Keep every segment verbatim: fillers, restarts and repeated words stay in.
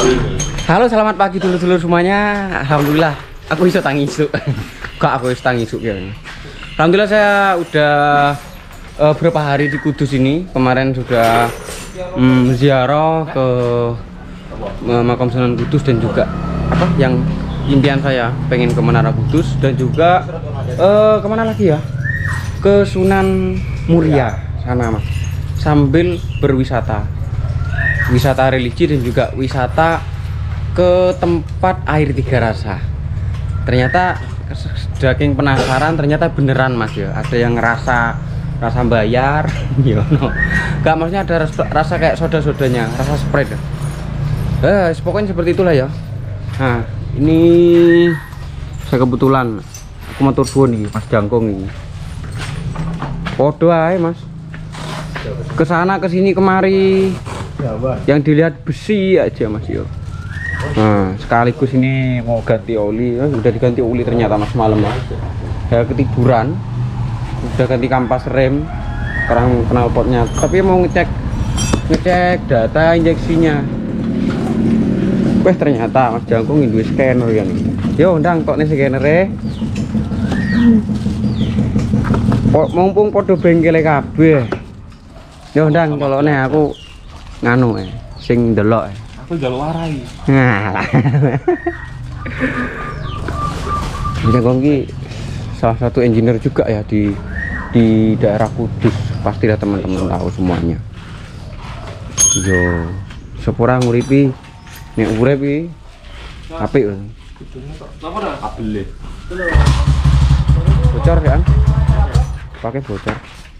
Halo, selamat pagi dulur-dulur semuanya. Alhamdulillah, aku bisa tangi isu. Kok aku bisa tangi isu ya. Alhamdulillah saya udah uh, berapa hari di Kudus ini. Kemarin sudah um, ziarah ke uh, makam Sunan Kudus dan juga apa yang impian saya pengen ke Menara Kudus dan juga uh, kemana lagi ya? Ke Sunan Muria sana mas. Sambil berwisata, wisata religi dan juga wisata ke tempat air tiga rasa. Ternyata saking penasaran, ternyata beneran mas ya. Ada yang rasa rasa bayar, yo no. Gak maksudnya ada rasa, rasa kayak soda-sodanya, rasa Sprite. Eh, pokoknya seperti itulah ya. Nah, ini saya kebetulan aku matur suwun nih Mas Jangkung ini. Podo ae mas. Kesana kesini kemari yang dilihat besi aja mas yo. Nah sekaligus ini mau ganti oli, eh, udah diganti oli ternyata mas malam mas. Saya ketiduran, udah ganti kampas rem, sekarang knalpotnya. Tapi mau ngecek ngecek data injeksinya. Weh ternyata mas Jangkung ini scanner ya nih. Yo ndang kok nih scannernya. Mumpung podo bengkele kabeh. Yo ndang colokne aku nganu eh sing ndelok eh. Aku njaluk warai. Nah. Jangkung ki salah satu engineer juga ya di di daerah Kudus. Pastilah teman-teman tahu semuanya. Yo sepura nguripi nek urip iki apik lho. Napa dah? Kabel. Bocor kan? Pakai bocor.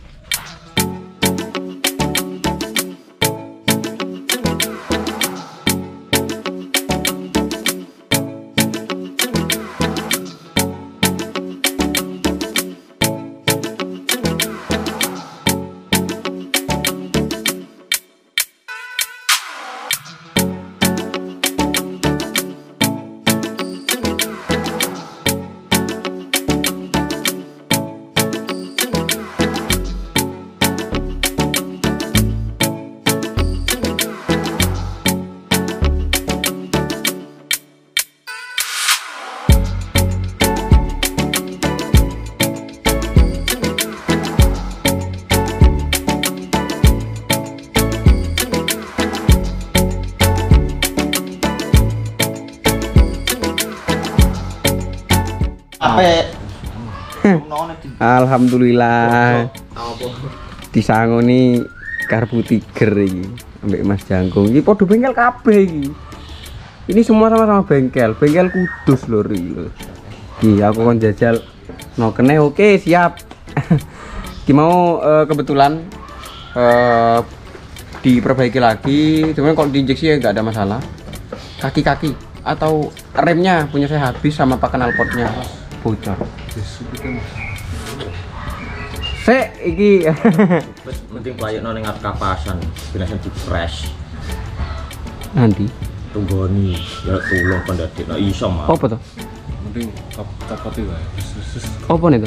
Alhamdulillah disangoni karbu tiger iki ambek Mas Jangkung iki padha bengkel kabeh iki. Ini semua sama-sama bengkel, bengkel Kudus lho iki. Iki aku kon jajal no kene oke siap. Ki mau uh, kebetulan uh, diperbaiki lagi, cuman kalau diinjeksi ya nggak ada masalah. Kaki-kaki atau remnya punya saya habis sama pak knalpotnya bocor. Sek iki wis penting playekno ning ngarep kapasan binasa di fresh nanti tunggoni ya tulung pendadekno iso mah apa to Penting kapot iki wae. apa nih to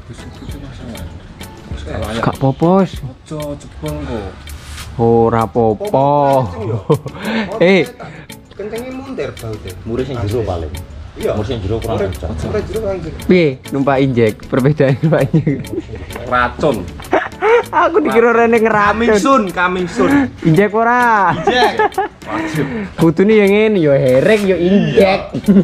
gak popos Ojo jebol kok. ora popo eh kencengnya mundur bautnya. murid sing jero paling iya murid sing jero kurang kencang Murid jero kan. piye numpak injek perbedaan numpak injek Racun. aku dikira rene ngeracun Coming soon, coming soon. injek ora Jack. Wajib. kudune yang ngene yo herek yo injek.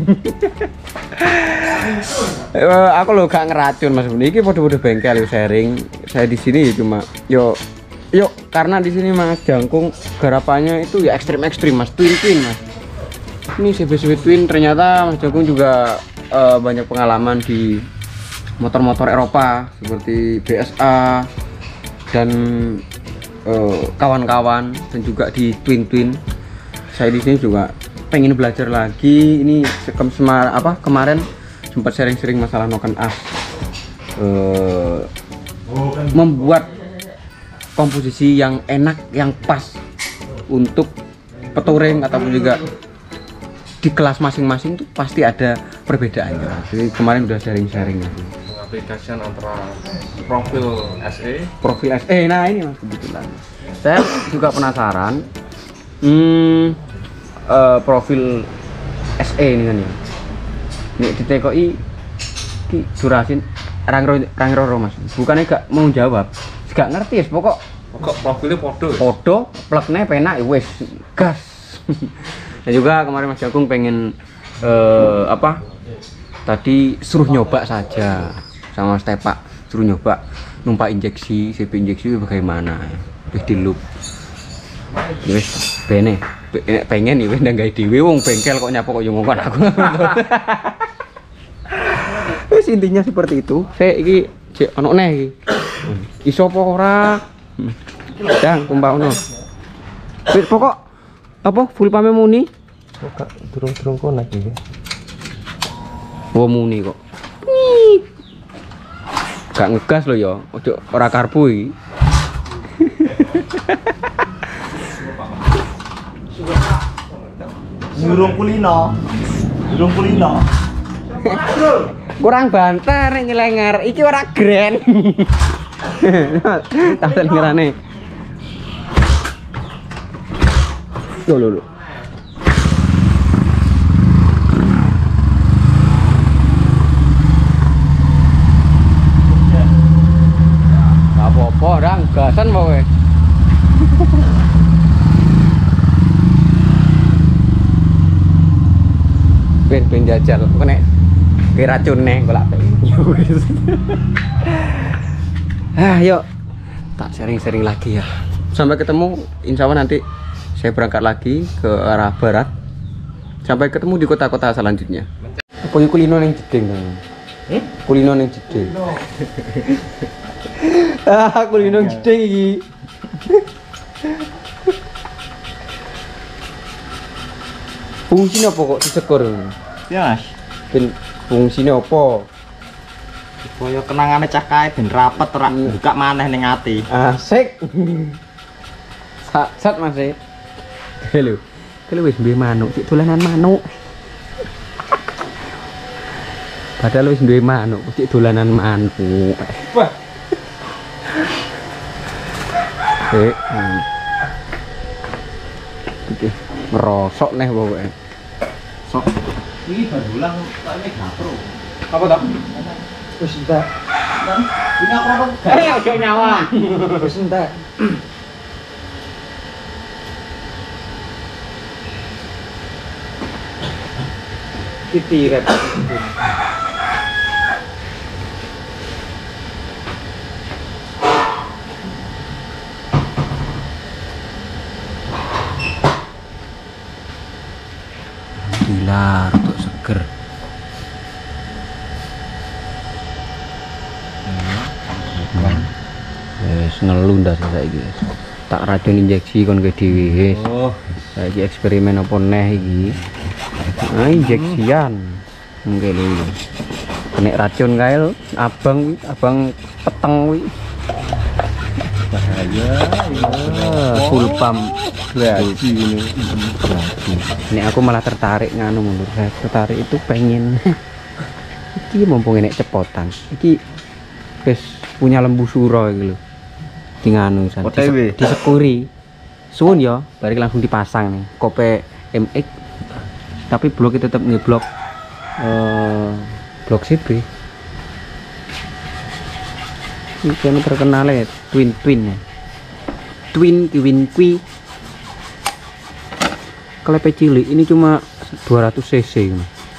Eh, aku lo gak ngeracun mas Buni. Iki podo-podo bengkel yo sharing. Saya di sini ya cuma yo yo karena di sini Mas Jangkung garapannya itu ya ekstrim-ekstrim mas, twin-twin mas. Ini C B C Twin ternyata Mas Jangkung juga uh, banyak pengalaman di motor-motor Eropa seperti B S A dan kawan-kawan uh, dan juga di twin-twin. Saya di sini juga pengen belajar lagi. Ini semar apa kemarin sempat sharing-sharing masalah noken as uh, membuat komposisi yang enak, yang pas untuk petouring ataupun juga di kelas masing-masing tuh pasti ada perbedaannya. Jadi kemarin udah sharing-sharing lagi. Pengaplikasian antara profil S E, Profil S E. Nah ini mas kebetulan. Saya juga penasaran. Hmm, eh, profil S E ini kan ya. Nek ditekoki ki durasin rang ro rang ro Mas. Bukannya gak mau jawab. Gak ngerti ya pokok Kok profilnya podo ya? foto pleknya penak ya wes gas. Dan juga kemarin Mas Jagung pengen eh, apa tadi suruh nyoba saja sama Mas Tepak, suruh nyoba numpak injeksi C P injeksi bagaimana wis di loop ya wis bene Pe- pengen ya wis ndang gawe dhewe wong bengkel kok nyapa kok yo ngongkon aku. Wis intinya seperti itu. Saya iki cek ono neh iki iso apa ora. Dang, kumpakno. Wis pokok apa full pame muni? Kok durung-durung konek iki. Wo muni kok. Gak ngegas lho ya, ojo ora karbu iki. Durung kulino. Durung kulino. Kurang banter nek nyelenger, iki ora grand. Tak selengerane. Lho lho lho. Gak apa-apa, Rang, gasan pokoke. Ben ben jajal, kok nek ke racun nih golak ah yuk tak sering-sering lagi ya sampai ketemu insya Allah nanti saya berangkat lagi ke arah barat sampai ketemu di kota-kota selanjutnya apa yang kulino yang jeding kan hmm? Kulino yang jeding ah kulino yang jeding iki fungsinya apa kok disekor Ya, Mas. ben fungsinya apa? Supaya kenangane cah kae ben rapet ora buka maneh ning ati. Asik. Sat sat Mas. Halo. Kalau wis duwe manuk, cik dolanan manuk. Padahal wis duwe manuk, cik dolanan manuk. Wah. Eh. Oke, ngerosok neh pokoke. Sok. Iki bandulang kayaknya gapro. Apa toh? Wis entek. Ini aku apa? Eh, ojo nyawa. Wis entek. Titiret. Gila, untuk seger. Wes ngelu ndas saiki. Tak racun injeksi kon ke dhewe wis. Oh, Saiki eksperimen apa neh iki? Ah, injeksian. Nggih lho. Kena racun kae lho, abang kuwi, abang peteng kuwi. bahaya. Ah, full pump. Gaji ini. Ini aku malah tertarik nganu mundur. Saya tertarik itu pengen iki mumpung enek cepotan. Iki wis punya lembu suro iki lho. Di nganu san. O T W. Disekuri. Suwun ya, balik langsung dipasang nih. Kope M X. Tapi blok itu tetap ngeblok eh blok C B. Ini kan terkenal ya, twin twin ya. Twin kiwin kui. Klepe cilik ini cuma dua ratus cc.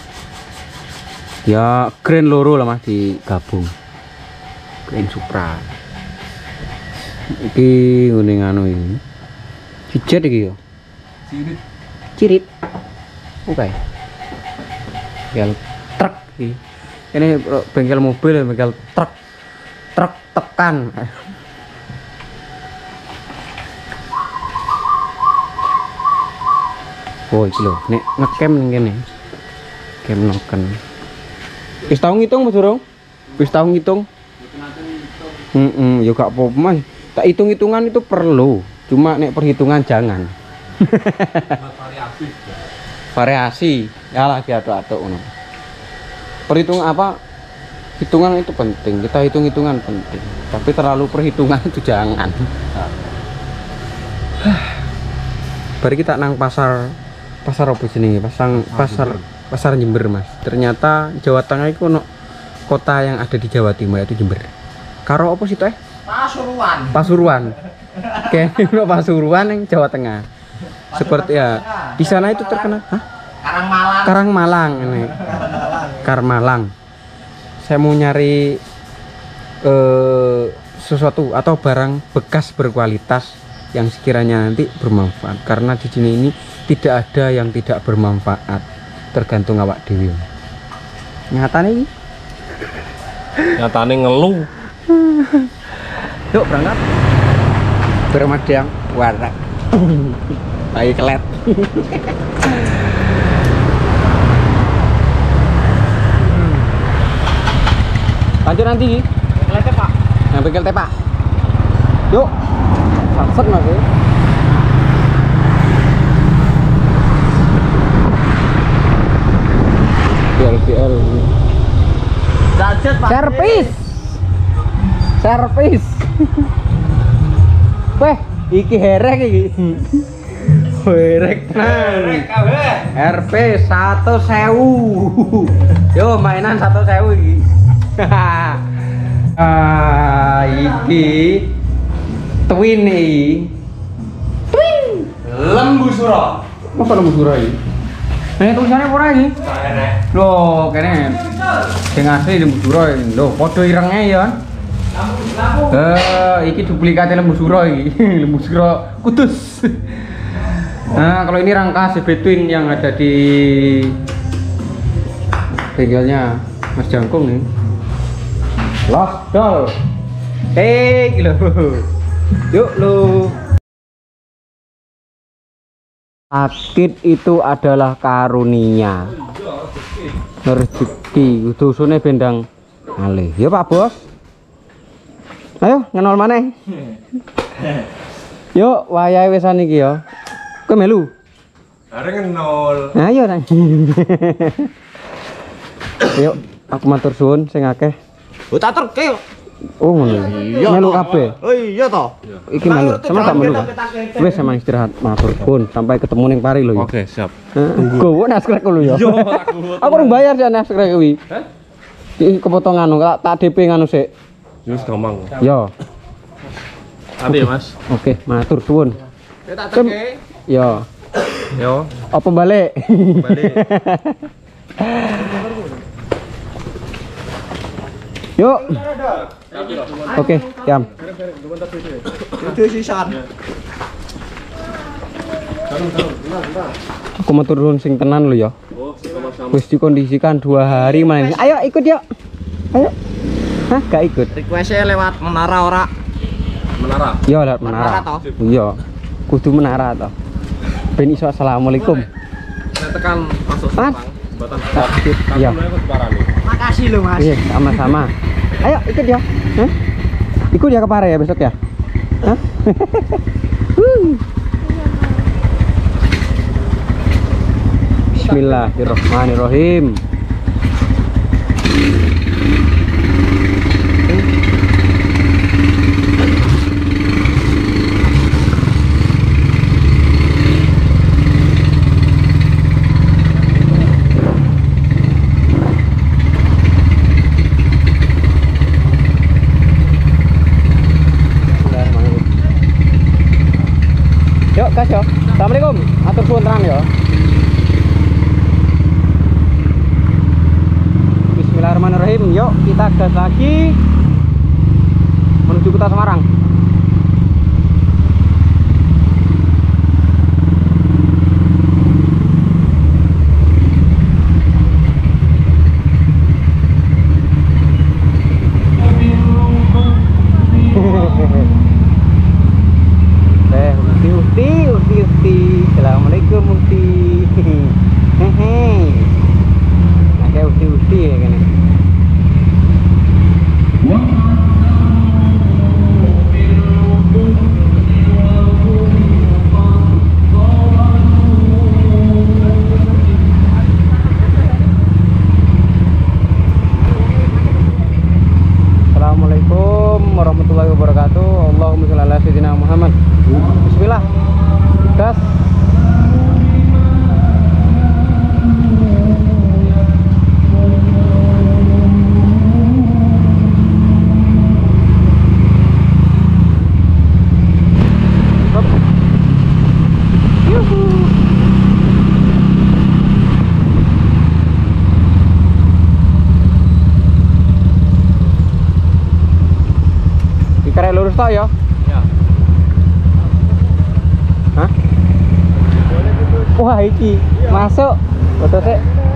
Ya Grand loro lah Mas digabung. Grand Supra. Iki ngene anu iki. Cijet iki yo. Cirit. Cirit. Oke. Bengkel truk iki. Ini bengkel mobil, bengkel truk. Truk tekan. Oh iki lho, nek ngecam ning kene. Cam noken. Wis tau ngitung Mas Durung? Wis tau ngitung? Heeh, ya gak apa-apa Mas. Tak hitung-hitungan itu perlu. Cuma nek perhitungan jangan. Variasi. Variasi. Ya lagi atuk-atuk ngono. Perhitungan apa? Hitungan itu penting. Kita hitung-hitungan penting. Tapi terlalu perhitungan itu jangan. Bari kita nang pasar pasar apa jenenge? Pasang pasar pasar Jember, Mas. Ternyata Jawa Tengah itu ono kota yang ada di Jawa Timur yaitu Jember. Karo apa sih teh? Pasuruan. Pasuruan. Kayak ono Pasuruan yang Jawa Tengah. Seperti ya. Di sana itu terkenal, hah? Karangmalang. Karangmalang ini. Karmalang. Saya mau nyari eh, sesuatu atau barang bekas berkualitas yang sekiranya nanti bermanfaat, karena di sini ini tidak ada yang tidak bermanfaat, tergantung awak dewi. Nyata nih. Nyatane ngeluh. Yuk berangkat. Bermadang warak. Lagi kelet. Lanjut nanti. Kelete, Pak. Yang bengkel tepak. Yuk. Sakset Mas. Ya. B L B L. Gadget, Pak. Servis. Servis. Weh, iki herek iki. Herek nang. R P satu sewu. Yo mainan satu sewu iki. Ah, iki twin iki. Twin. Lembu sura. Apa lembu sura iki? Eh tulisannya apa iki? Loh, kene. Sing asli lembu sura iki. Loh, padha irenge ya. Eh, iki duplikate lembu sura iki. Lembu sura Kudus. Nah, kalau ini rangka C B Twin yang ada di bengkelnya Mas Jangkung nih. Los dol. Eh, gila. Yuk lu. Sakit itu adalah karunia. Rezeki dusune bendang alih. Ya Pak Bos. Ayo ngenol maneh. Yuk wayahe wisan iki ya. Kowe melu? Areng nol. Nah, ayo nang. Yuk, aku matur suwun sing akeh. Oh, tak terke. Oh ngono. Melu kabeh. Oh iya toh. Iki melu, sama tak melu. Wis sama istirahat matur suwun sampai ketemu ning Pari lho ya. Oke, siap. Gowo naskrek lho ya. Yo, Aku urung bayar sih naskrek kuwi. Hah? Iki kepotongan tak tak D P nganu sik. Jus gampang. Yo. Nanti ya, Mas. Oke, matur suwun. Ya tak terke. Yo. Yo. Apa balik? Balik. Yuk. Oke, jam. Itu sisan. Aku mau turun sing tenan lo ya. Wis dikondisikan dua hari main. Ayo ikut yuk. Ayo. Hah, gak ikut. Request-nya lewat menara ora? Menara. Iya, lewat menara. Menara toh? Iya. Kudu menara toh. Ben iso assalamualaikum. Saya tekan masuk Mas. jembatan Sakit. Iya. Makasih loh, Mas. Iya, sama-sama. Ayo ikut ya. Hah? Ikut ya ke Pare ya besok ya. Hah? Bismillahirrahmanirrahim. Yuk gas yo. Assalamualaikum. Atur suwun tenan yo. Bismillahirrahmanirrahim. Yuk kita gas lagi menuju kota Semarang. Eh, Uti, Uti, Uti, Uti. Assalamualaikum Uti. Hehe. Nah, kayak Uti, Uti ya kan. Terus tok ya? Ya. Hah? Wah, iki masuk. Foto sik.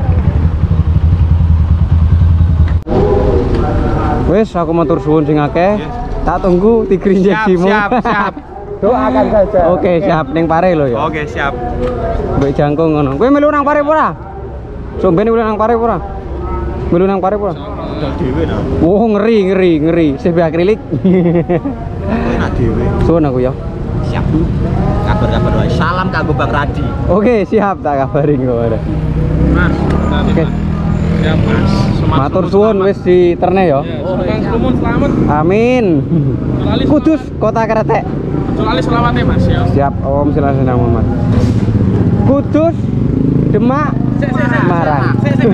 Wes, aku matur suwun sing akeh. Tak tunggu tigri injeksimu. Siap, siap. Doakan saja. Oke, siap ning pare lho ya. Oke, siap. Mbek jangkung ngono. Kowe melu nang pare apa ora? Somben melu nang pare apa ora? Melu nang pare apa ora? Udah dhewe nah. Oh, ngeri, ngeri, ngeri. C B akrilik. Enak dhewe. Suwun aku ya. Siap. Kabar-kabar wae. Salam kanggo Bang Radi. Oke, siap tak kabari kok ora. Mas, Oke. siap Mas. Matur suwun wis diterne ya. Sukang Slumun selamat. Amin. Lali Kudus kota Kretek. Lali selamat ya Mas ya. Siap, Om Silasena Muhammad. Kudus, Demak, Sik sik sik. Semarang. Sik sik.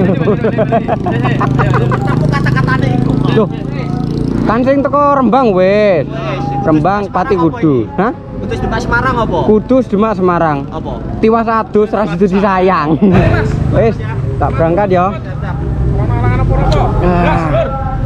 Aku kata-katane iku. Loh. Kan sing teko Rembang wis. Rembang Pati Kudu. Hah? Kudus Demak Semarang apa? Kudus Demak Semarang. Apa? Tiwas adus ras dadi sayang. Wis, tak berangkat ya. Orang-orang apa apa? Ah. Gas, Lur.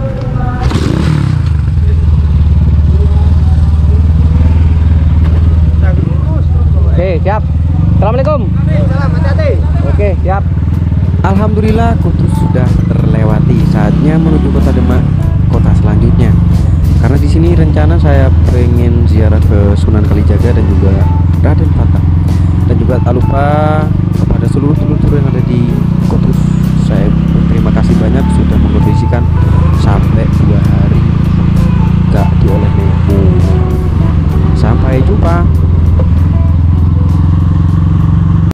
Oke, siap. Assalamualaikum. Salam, hati-hati. Oke, siap. Alhamdulillah Kudus sudah terlewati. Saatnya menuju Kota Demak, kota selanjutnya. Karena di sini rencana saya pengen ziarah ke Sunan Kalijaga dan juga Raden Patah. Dan juga tak lupa kepada seluruh telur-telur yang ada di Kudus. Saya berterima kasih banyak sudah mengkondisikan sampai dua hari gak dioleh lembu. Sampai jumpa.